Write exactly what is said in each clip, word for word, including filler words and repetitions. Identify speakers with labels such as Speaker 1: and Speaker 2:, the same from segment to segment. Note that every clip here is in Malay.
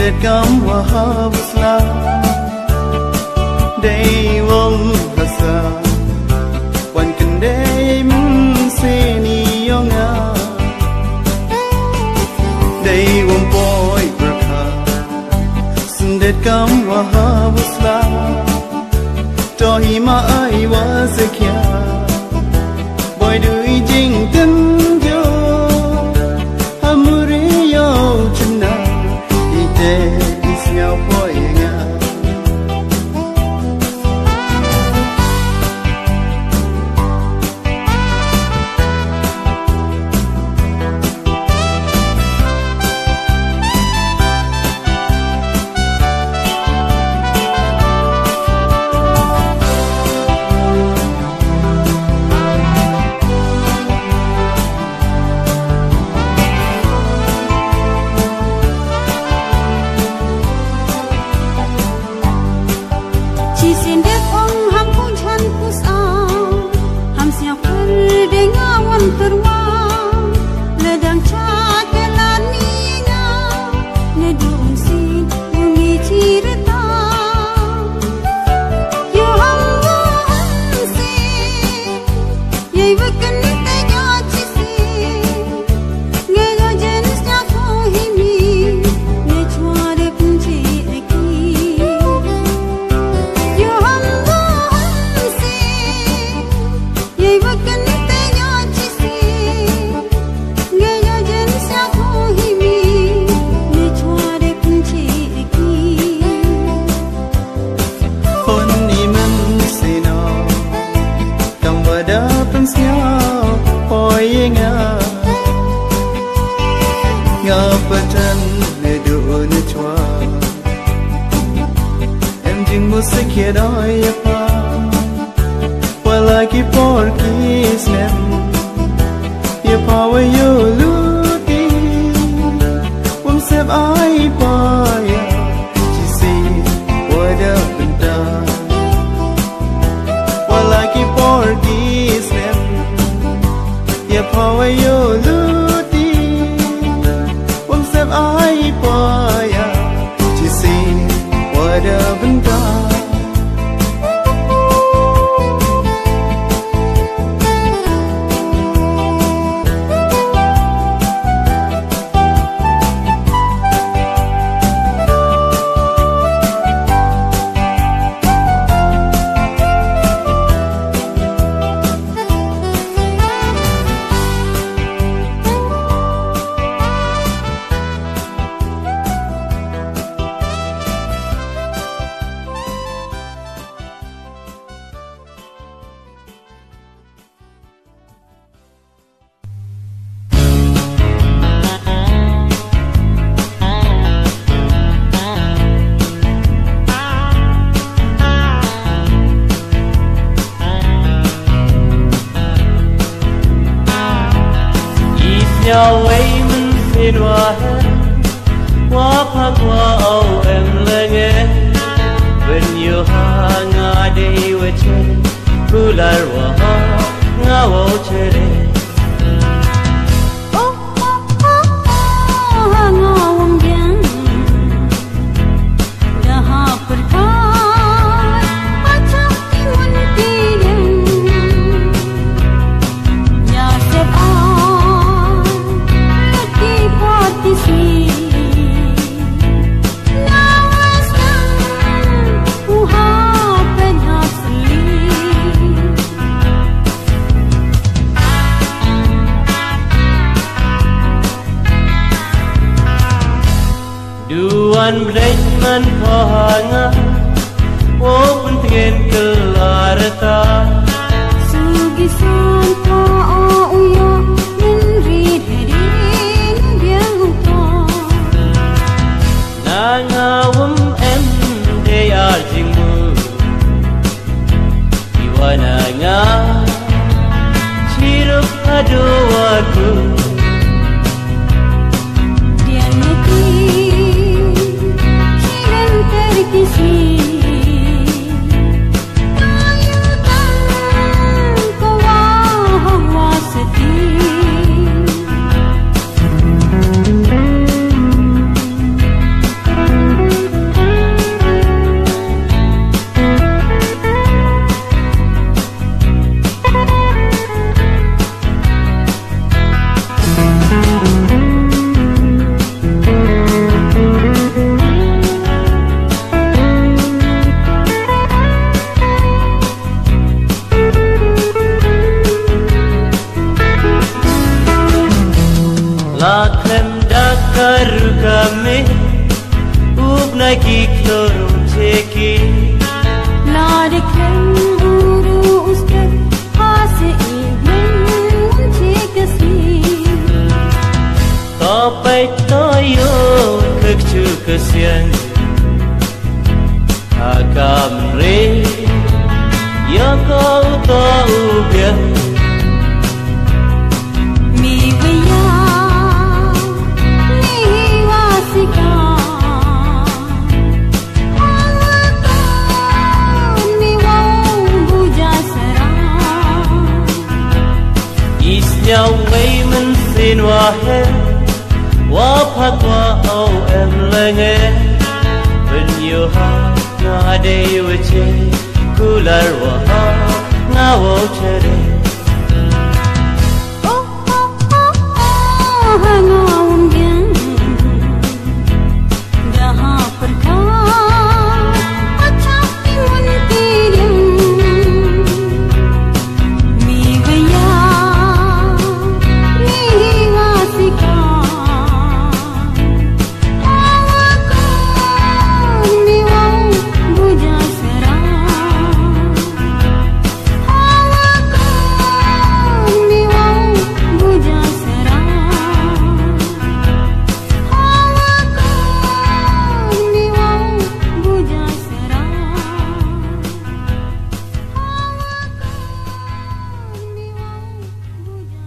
Speaker 1: Kam wahabusla day wong hasa wan kendai seni yonga day wong boy berkha sundet kam wahabusla tohima ai wasekya boy du jing tin jo amuri yo chuna ite isnya poyenga na kikloro cheki
Speaker 2: La de kem uru usket hase iblen chekasi
Speaker 1: Ta pai tayo kek chu kasian Akam re ya kau tahu dia
Speaker 2: Mi vaya ni wasika ni wau buja sarang
Speaker 1: Isnyau mây mình xin hoa hè Hoa phát hoa âu em lời nghe Bên nhiều ha na đây với chê Cú lар hoa ha na vô chê đê
Speaker 2: Oh oh oh oh hangaun gen Daha perka Acap imun tirim Mi gaya Ni wasika Awakun ni wau buja serang Awakun ni wau buja serang Awakun ni wau buja serang Awakun ni wau buja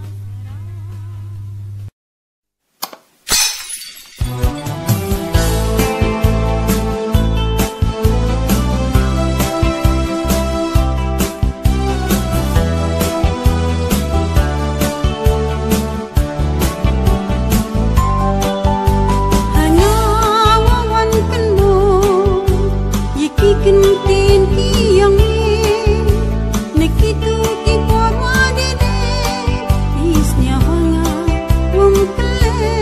Speaker 2: Hanya wawan kenmu Yiki kentin kiyang Nekitu ki porwa dede Isnya hanga wong kele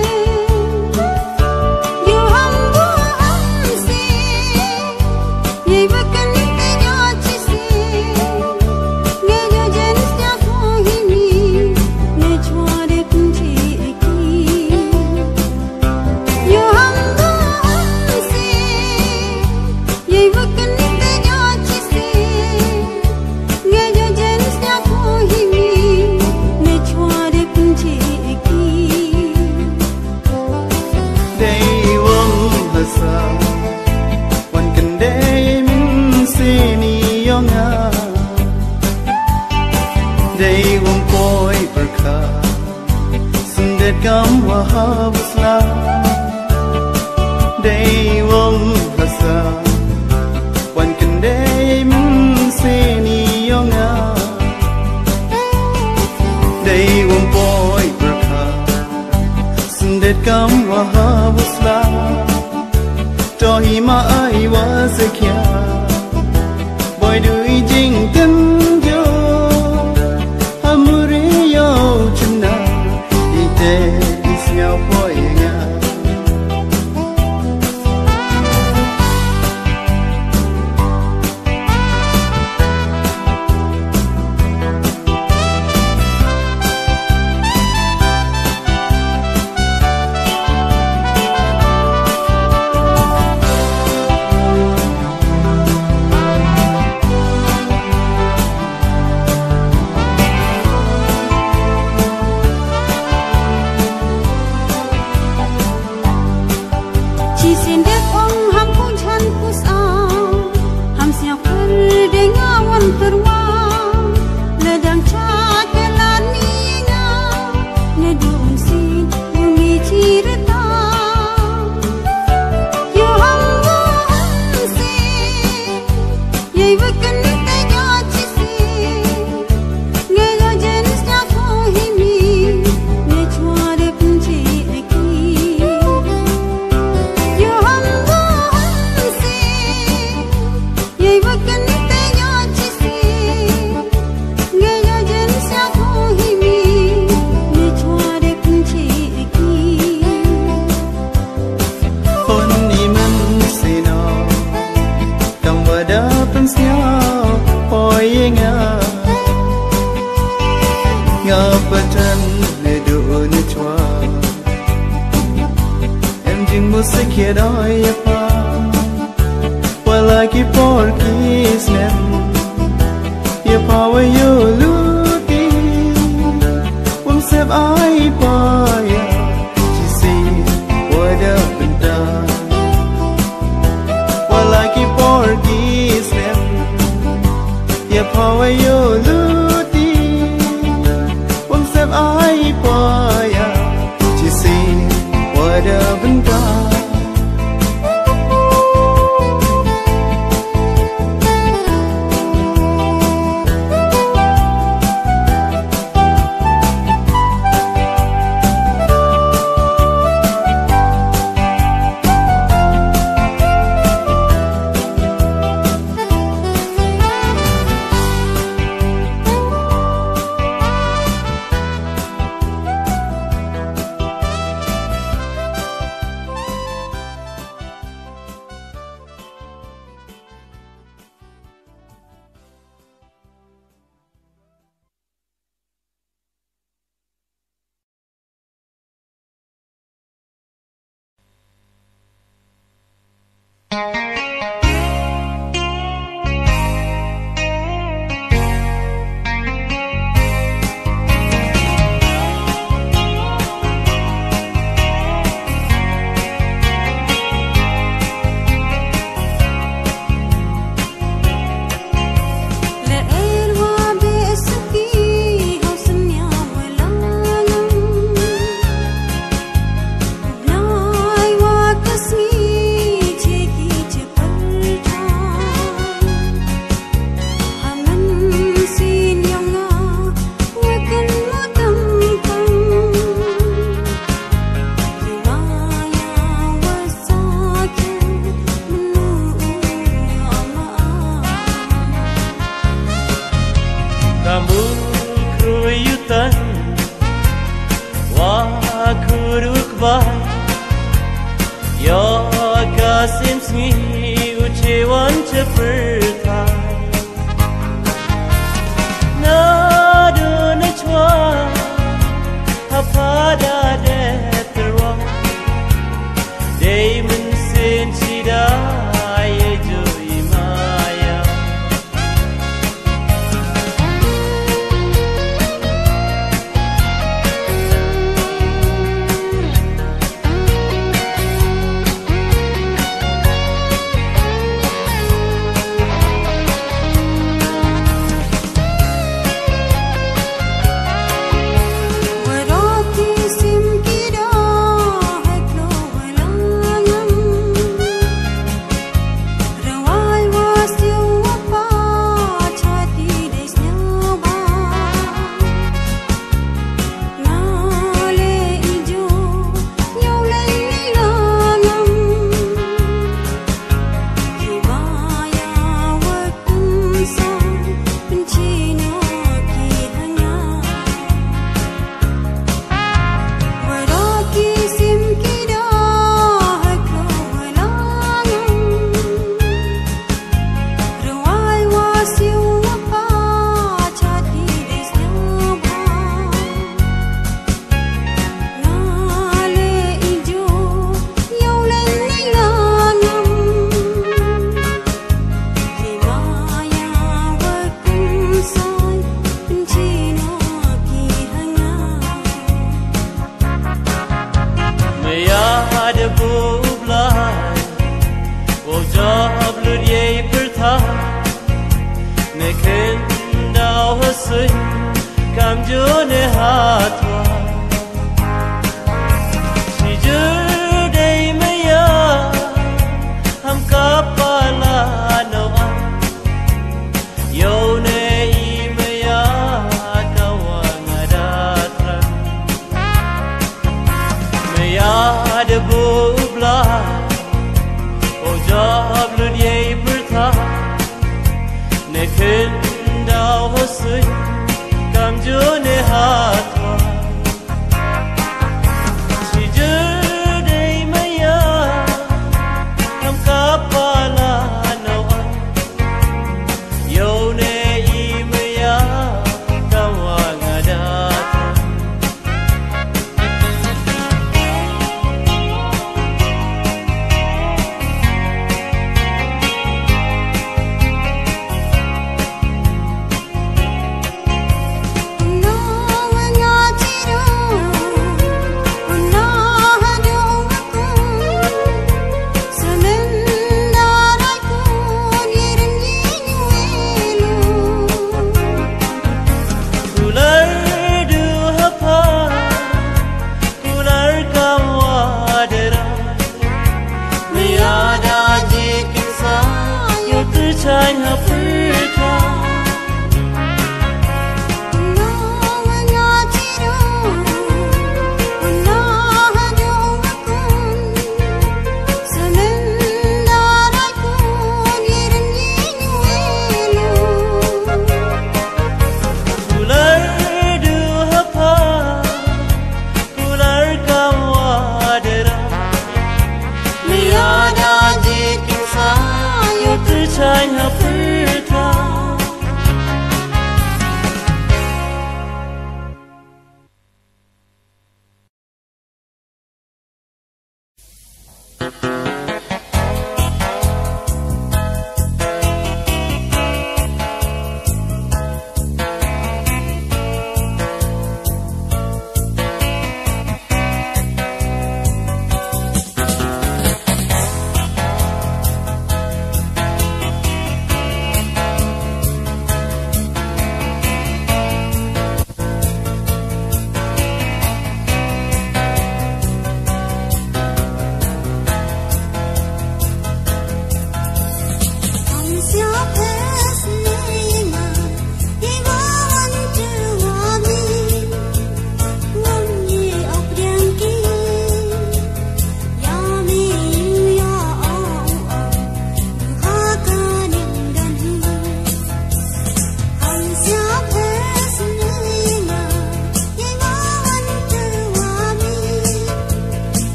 Speaker 2: Yo hambu hamsi Yei bakan tenya chisi Ngejo jenisnya kohini Nechwade kunci eki Yo hambu hamsi Yei bakan tenya chisi Ngejo jenisnya kohini Nechwade kunci eki
Speaker 1: Day wong hasa Wan kendai min sini yonga Day wong koi berka Sundet kam wahabusla Day wong hasa Wan kendai min sini yonga Day wong koi berka Sundet kam wahabusla Tohi ma ai wa sekya Boy dui jing tem jo Hamuri yo chuna Ite isnya boy nga
Speaker 3: ki porkis nem ye power you luti um sep ai pa ya chi si wada benda wala ki porkis nem ye power you luti um sep ai pa ya chi si wada benda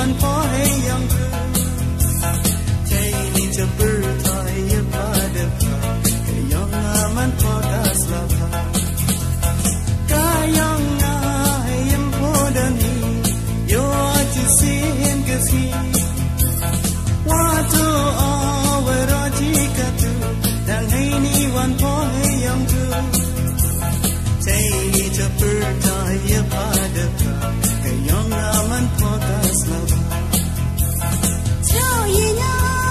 Speaker 3: วันพอให้ยังคือใจนี่จะปื้อถอยอย่าพาเดินผ่านก็ยองงามันพอกาสลาพากายองงาให้ยังพอเดินนี้โยจะเสียนก็สีว่าตัวเอาไว้รอที่กระตุดังให้นี่วันพอให้ยังคือใจนี่จะปื้อถอยอย่าพาเดินผ่านก็ยองงามันพอกาสลาพาเจ้ายิ่ง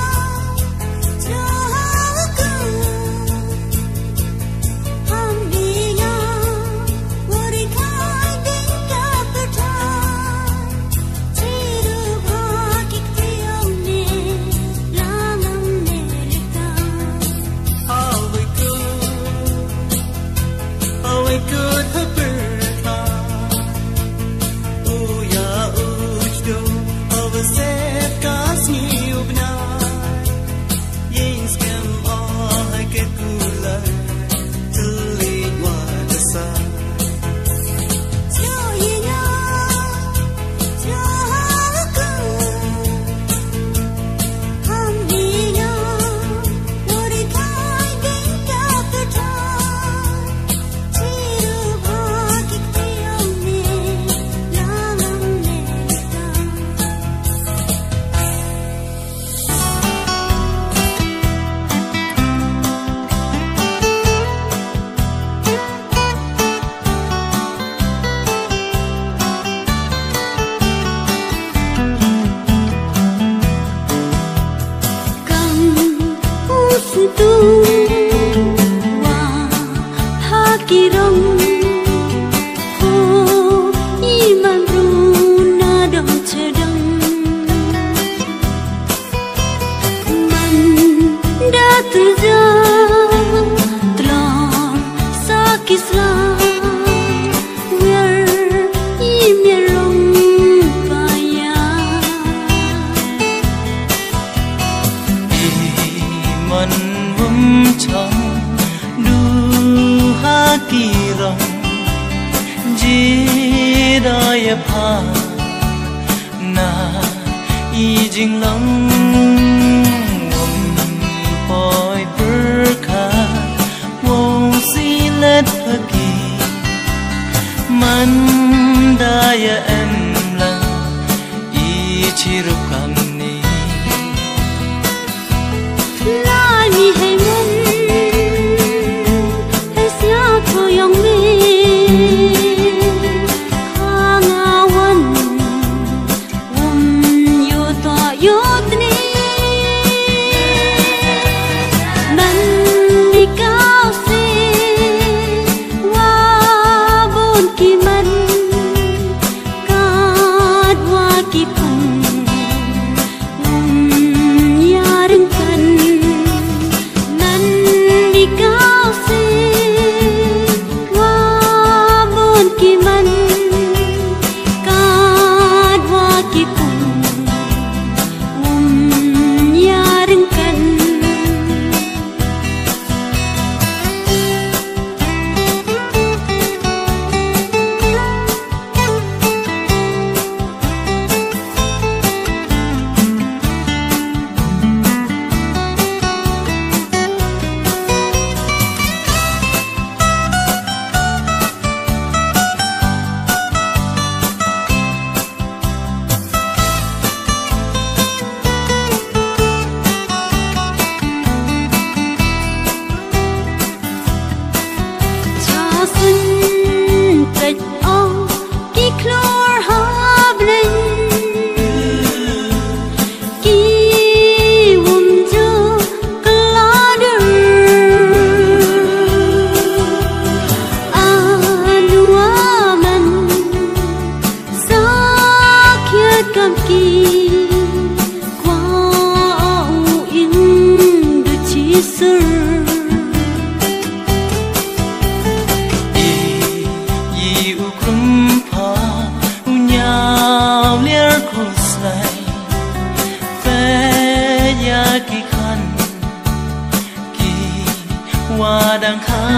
Speaker 1: hoa đang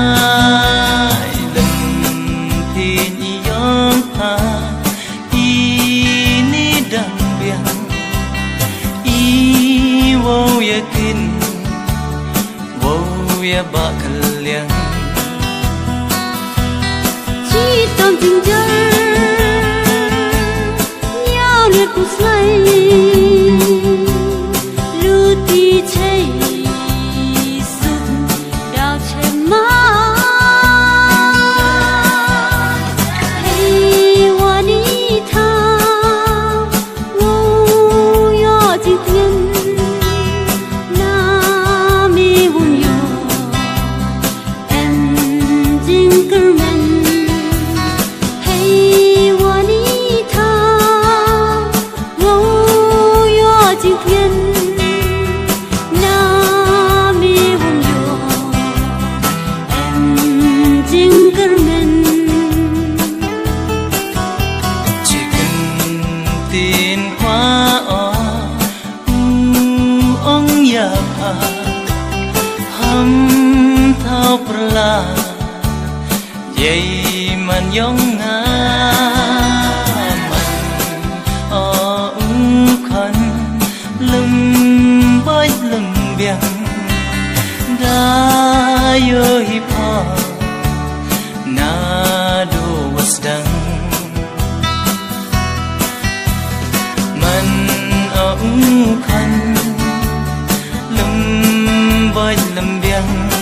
Speaker 1: khai lần thiên y yong ha y ni đang biang wo yakin wo ya ba kalian
Speaker 2: chỉ trong tình chân nhau liệt cuộc say lưu ti chạy sụt đào trên má hey wani tha wo yo ji tiên na mi wun yo em jing cơ men
Speaker 1: vậy mình giống ngã mình ở khăn lưng bơi lưng biển đã yêu hiệp hòa na du wasdang mình ở khăn lưng bơi lưng biển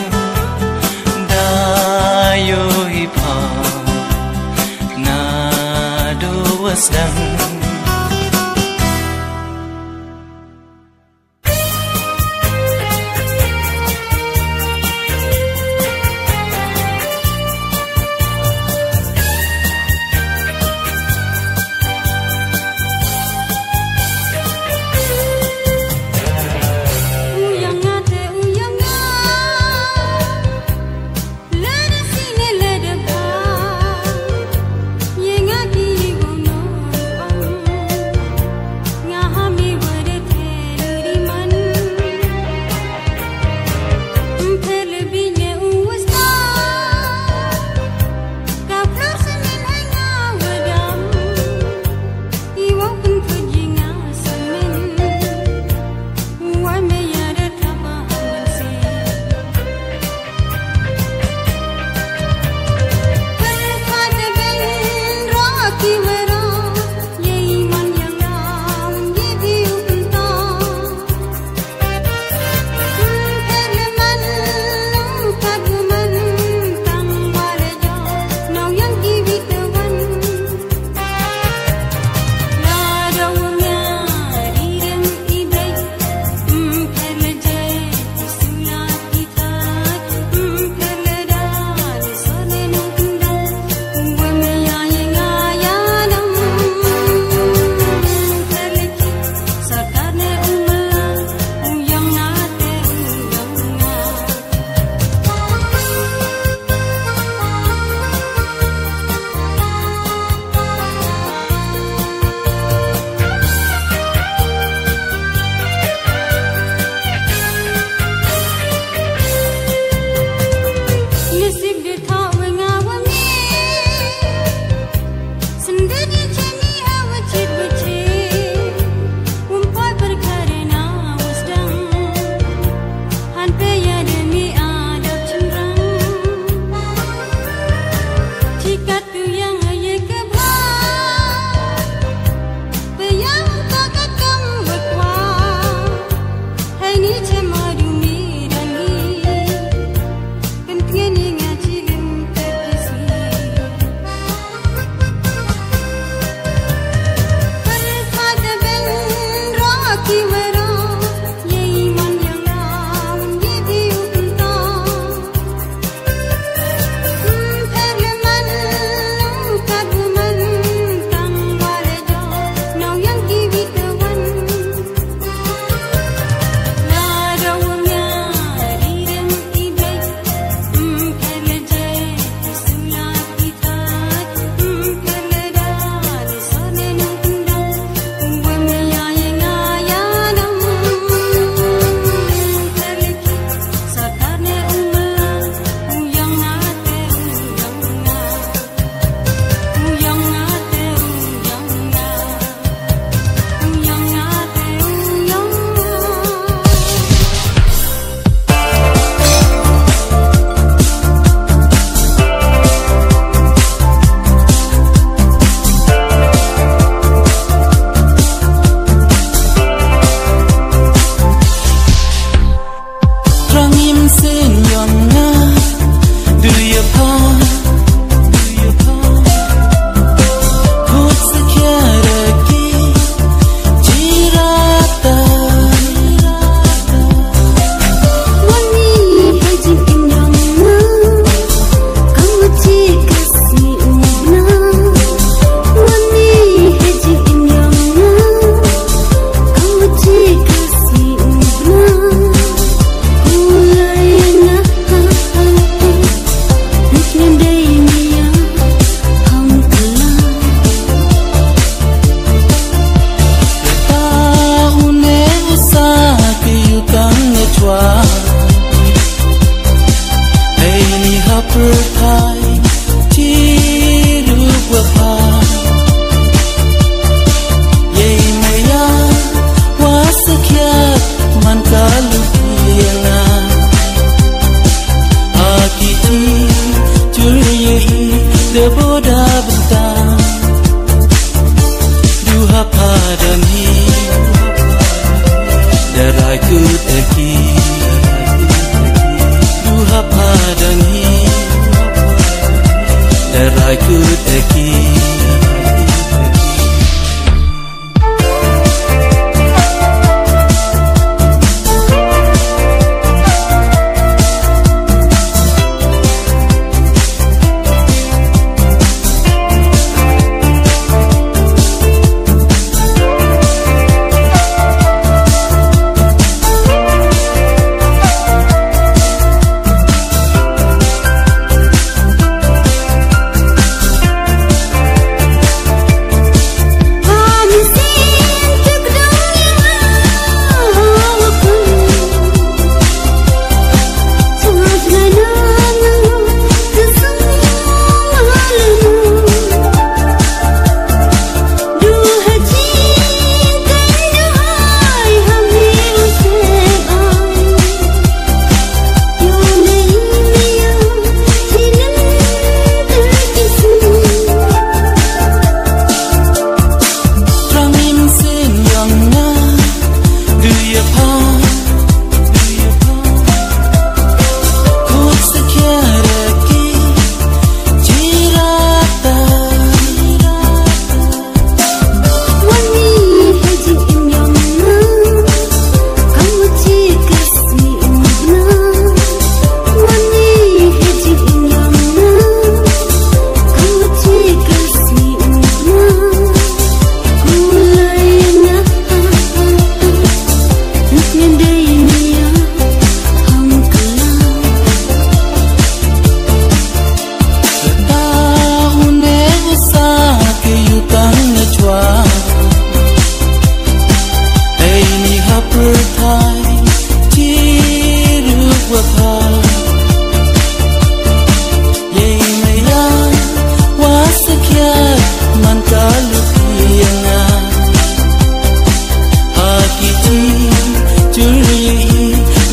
Speaker 1: yo hipa na do wasdang
Speaker 2: Let us sing, let us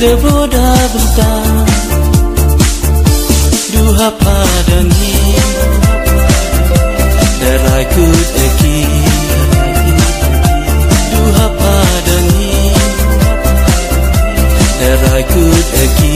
Speaker 3: Deboda bentang duha padangi darahku eki duha padangi darahku eki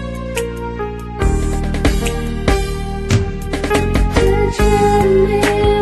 Speaker 2: Tell me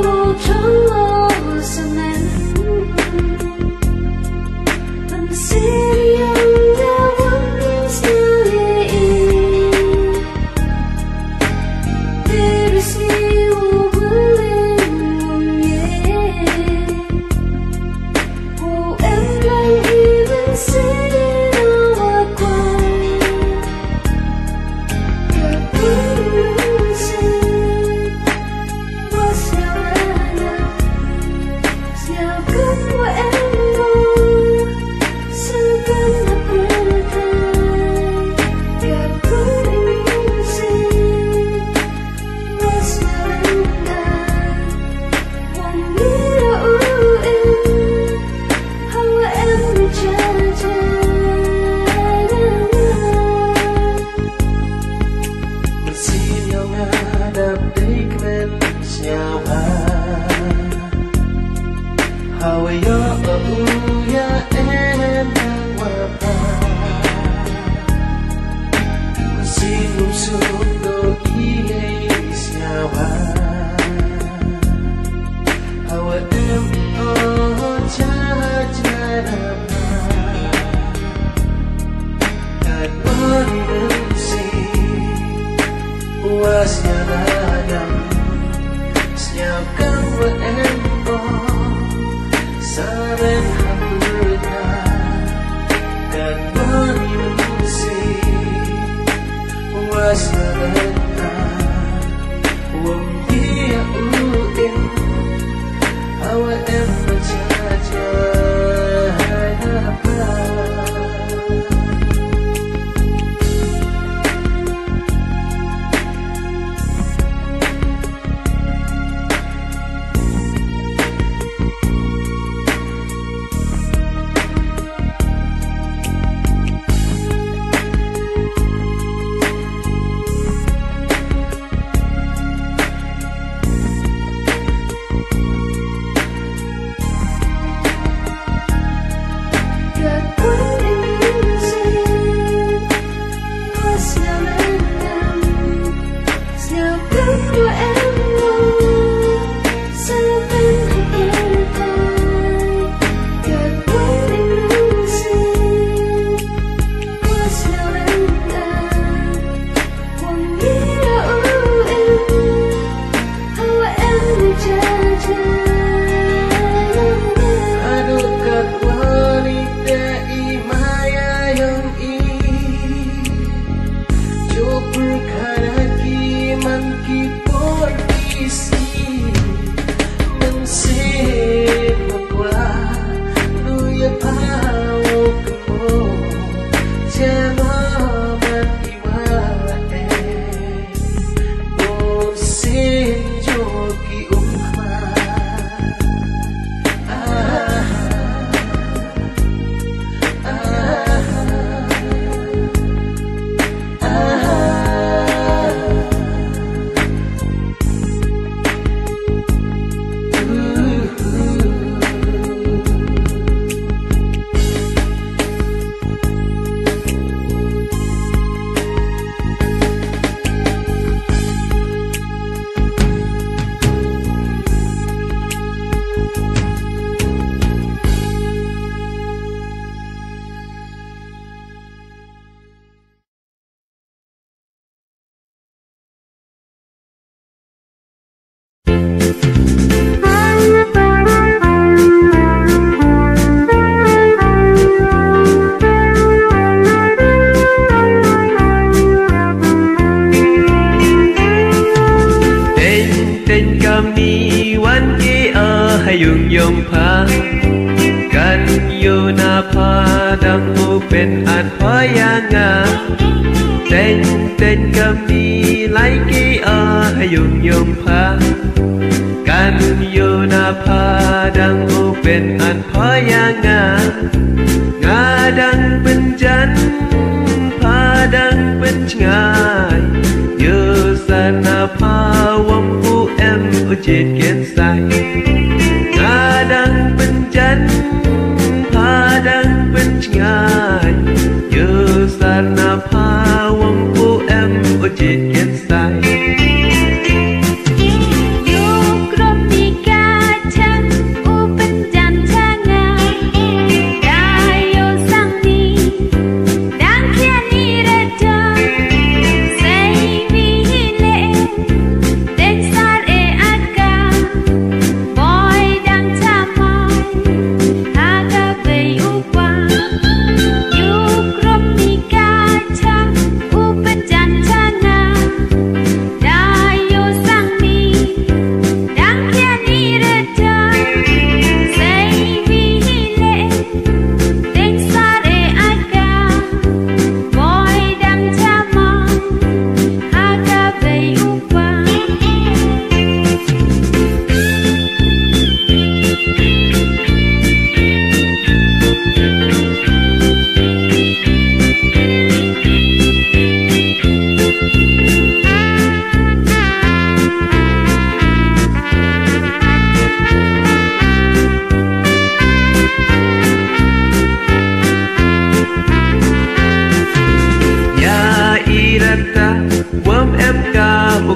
Speaker 2: Hãy subscribe cho kênh Ghiền Mì Gõ để không bỏ lỡ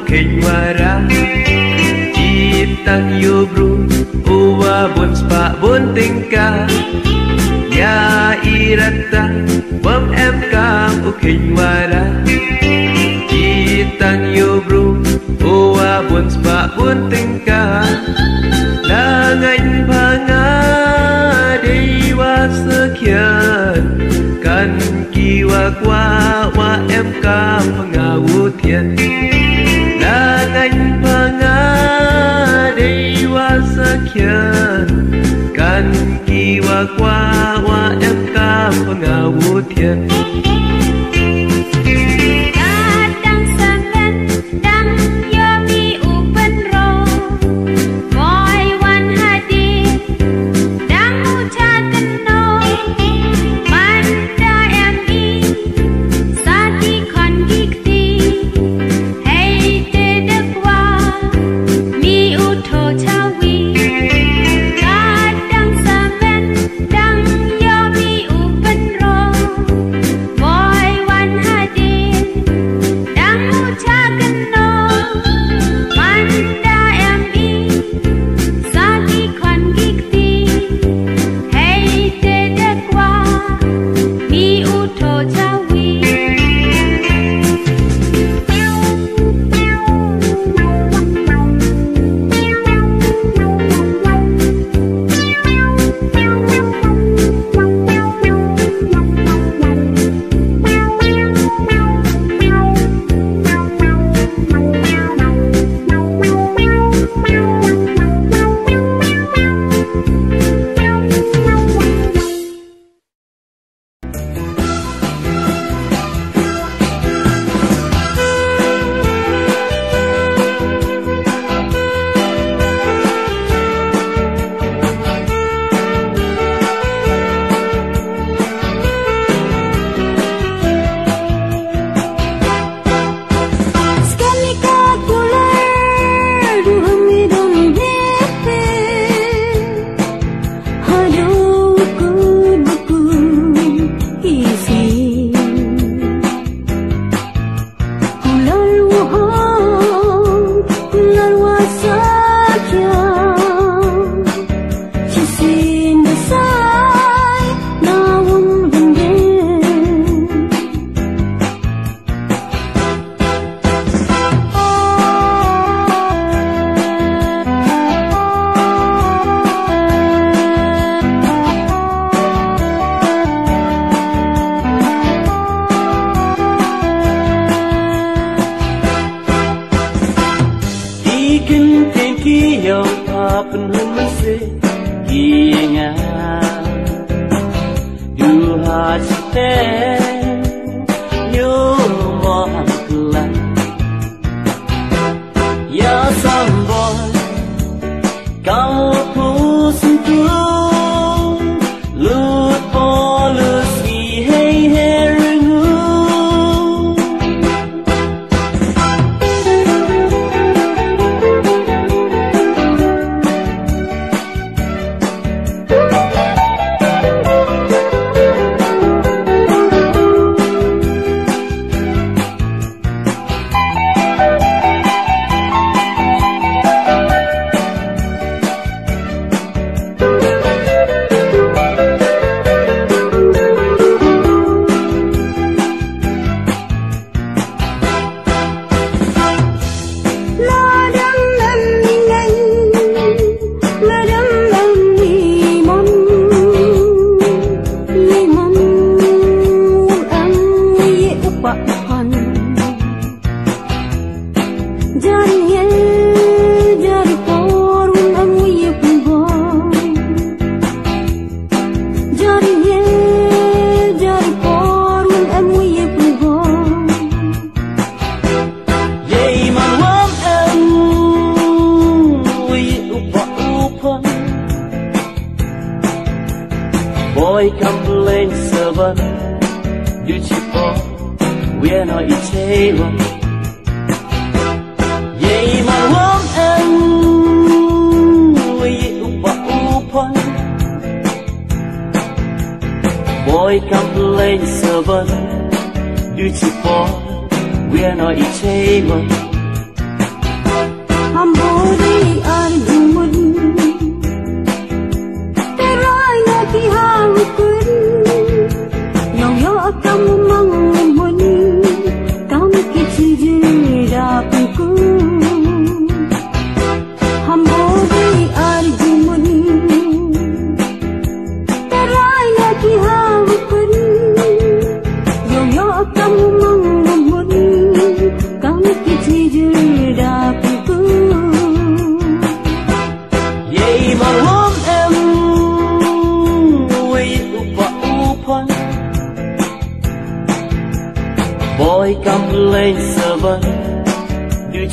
Speaker 4: kenyara Ciptang yubru uwa bun spa bun tingka Ya irata bom em kam u kenyara Ciptang yubru uwa bun spa bun tingka Langan panga dewa sekian Kan kiwa kwa wa em kam pengawu thian Langan panga dewa sekian Kan kiwa kwa wa em kam pengawu thian
Speaker 1: Boy complain servant, you cheap boy, we're not each other. Yay, my woman, we upa upan. Boy complain servant, you cheap boy, we're not each other.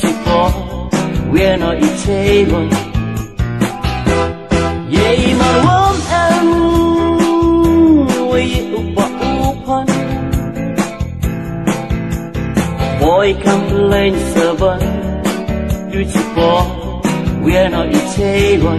Speaker 1: po we no i chei bon ye ma wom em we u pa u pan boy complain servant you po we no i chei bon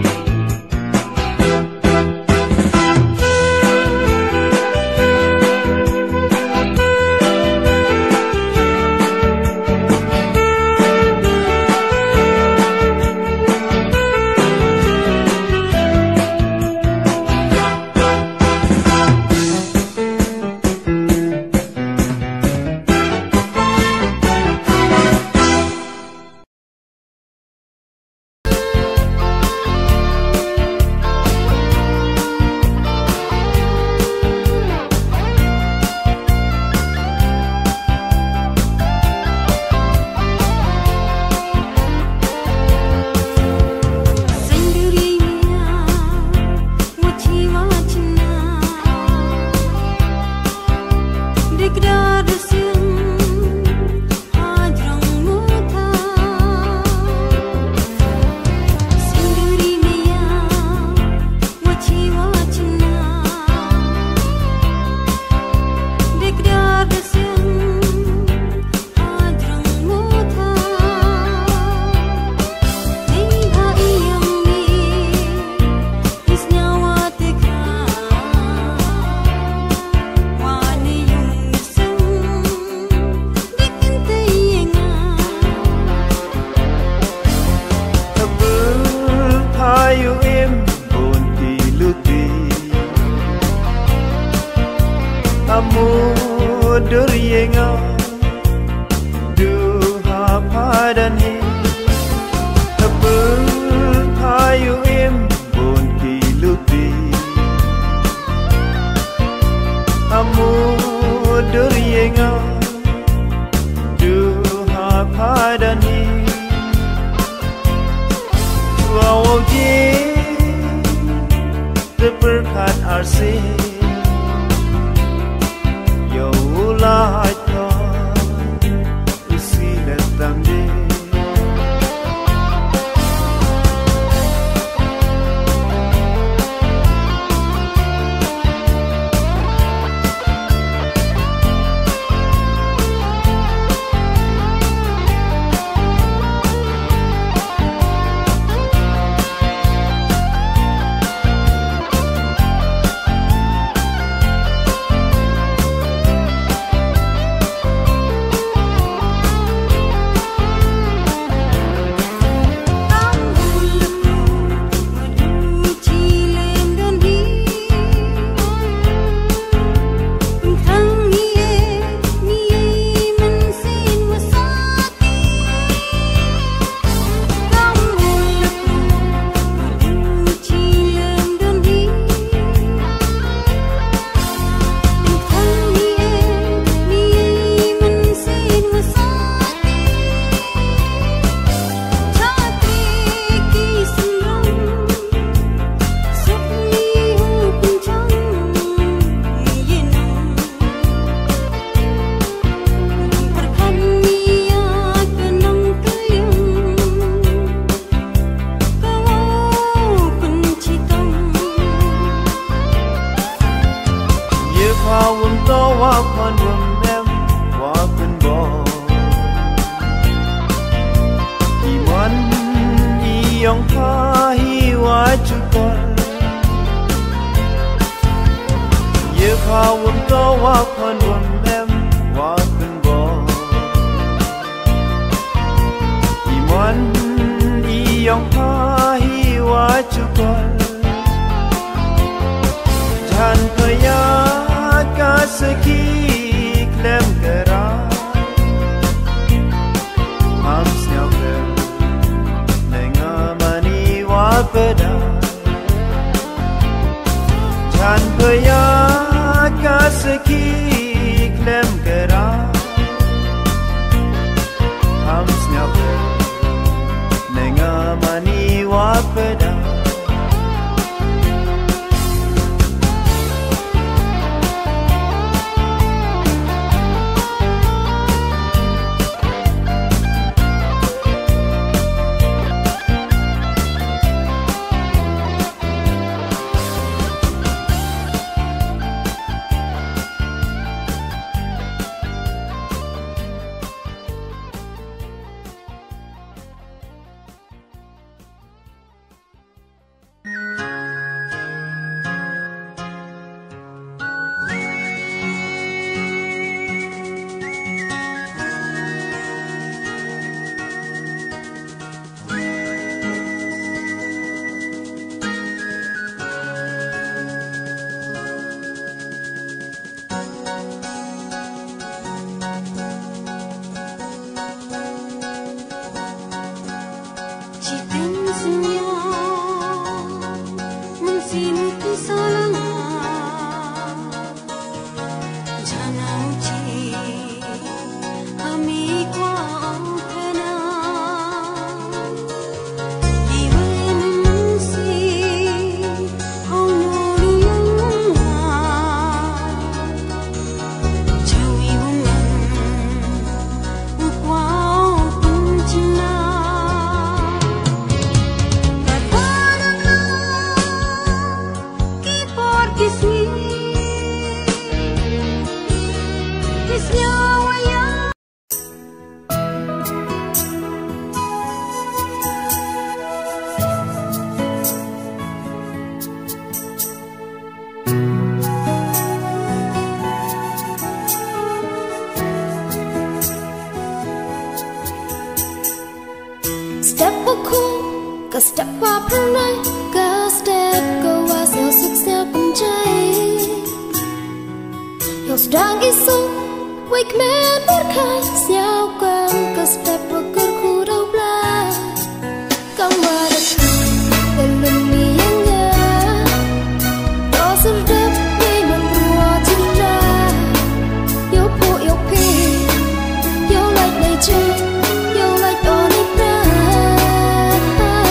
Speaker 2: step a cool, ka step up right, ka step go was your six step and jay. Your strong is so wake man but kind, xiao quang ka step a good cool đâu bla. Come what a the lummi yanga. Dos a step me man bua chinda. Yo po yo pi, yo like nature, yo like all it does.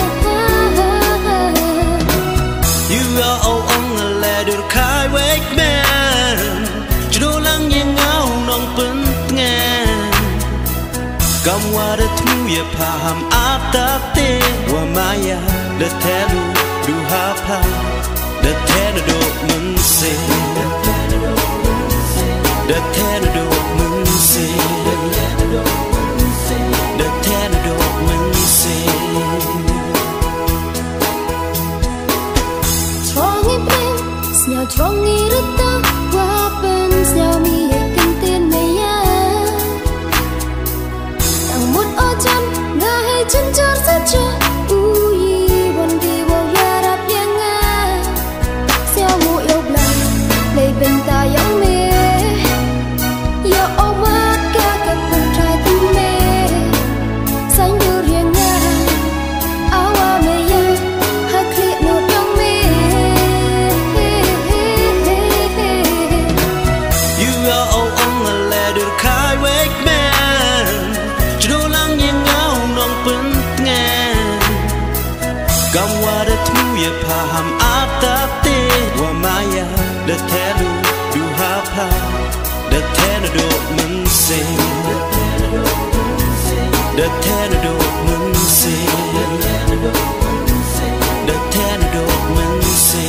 Speaker 3: You are all on the ladder kai wake man. Chdo lang yang ngao nong pun ngan. Kam wa de thu ye pham ap tap te wa maya de telu du ha pha de telu do mun se de telu do mun se de telu do mun se.
Speaker 2: Strong in pain, snow strong in the dark. Weapons now me I can tin me ya. Tang mut o chan, na hai chân chân sa cha. Ui, one day wo ya rap yang a. Xiao mu yêu bla, lấy bên ta yang me. Yo o ma ka ka pun trai tin me. Sang du riêng a, awa me ya, ha clip no dong me.
Speaker 3: You are all on the ladder kai wake man. Chdo lang yang ngao nong pun ngan. Kam wa de thu ye pham ap tap te wa maya de telu du ha pha de telu do mun se de telu do mun se de telu do mun se.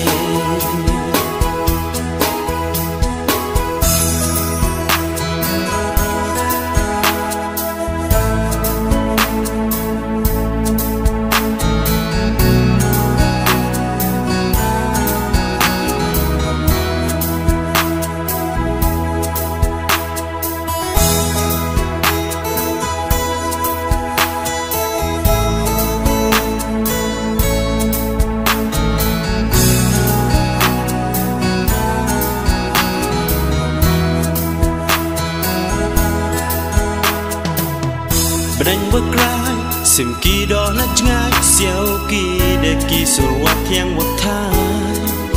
Speaker 3: Đánh bước lại xem kỳ đó là ngay xéo kỳ để kỳ số quạt thiang một tháng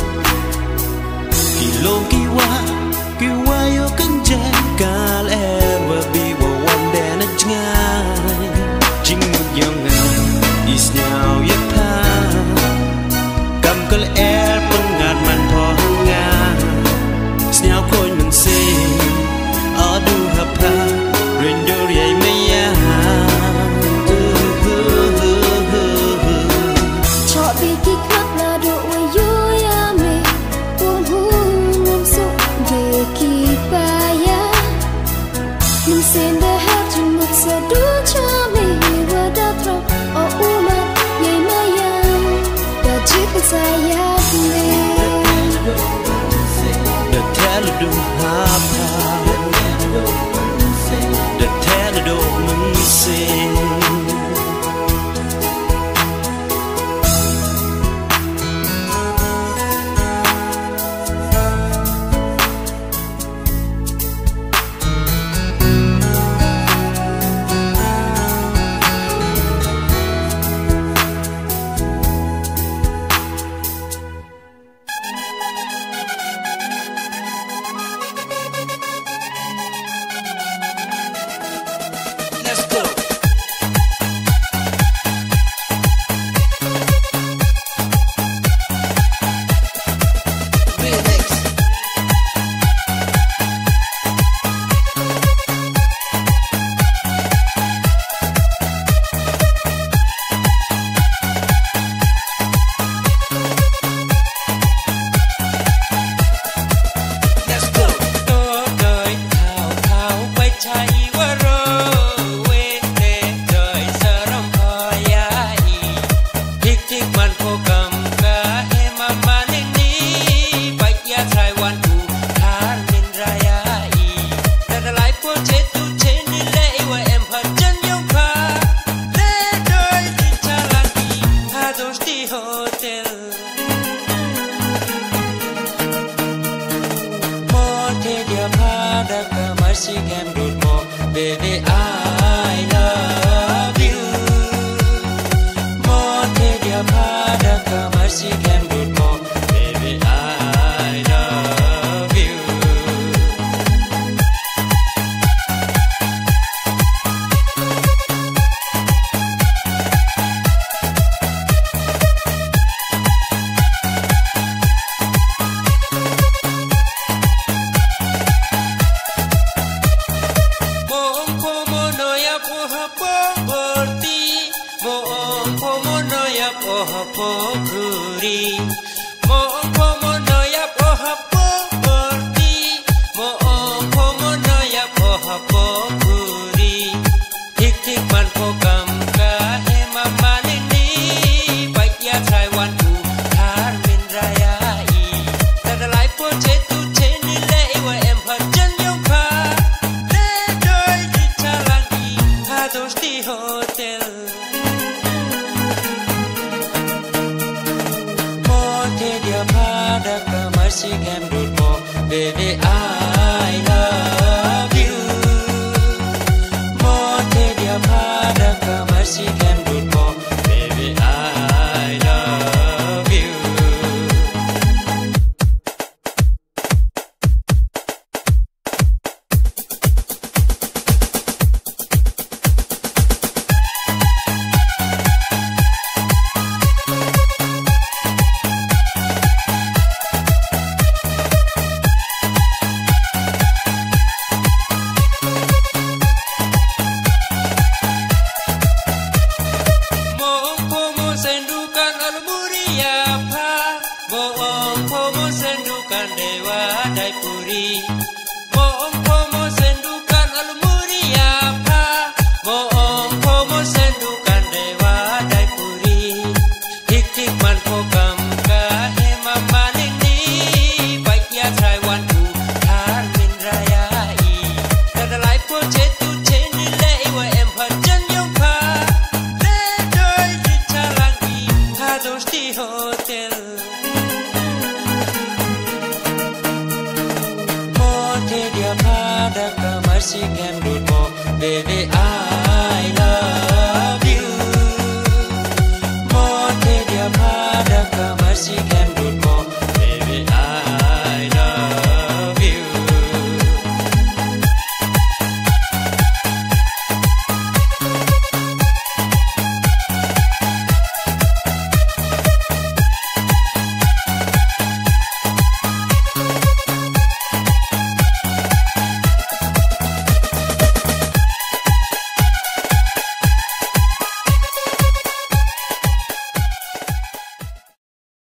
Speaker 3: kỳ lô kỳ qua kỳ qua yêu cánh trên cả lẽ và bị bỏ quan đè nó ngay chính một dòng ngàn is now yết tha cầm cái lẽ phân ngạt màn thò hăng nga xéo khôi mình xì ở du hợp tha rồi đôi vậy mấy ya.
Speaker 5: pomo no ya poha pokuri mo pomo no ya poha pokorti mo pomo no ya poha pokuri tik tik man pokam ka he mama ni baik ya Taiwan tu har min raya i ta da lai po che tu che ni le wa em pha chen yong pha de doi di chalangi ha dosti hotel She can do more, baby. I love you. More than your father, come she can do more, baby. I love you. She can do more, baby. I love you. More than your father, come she can.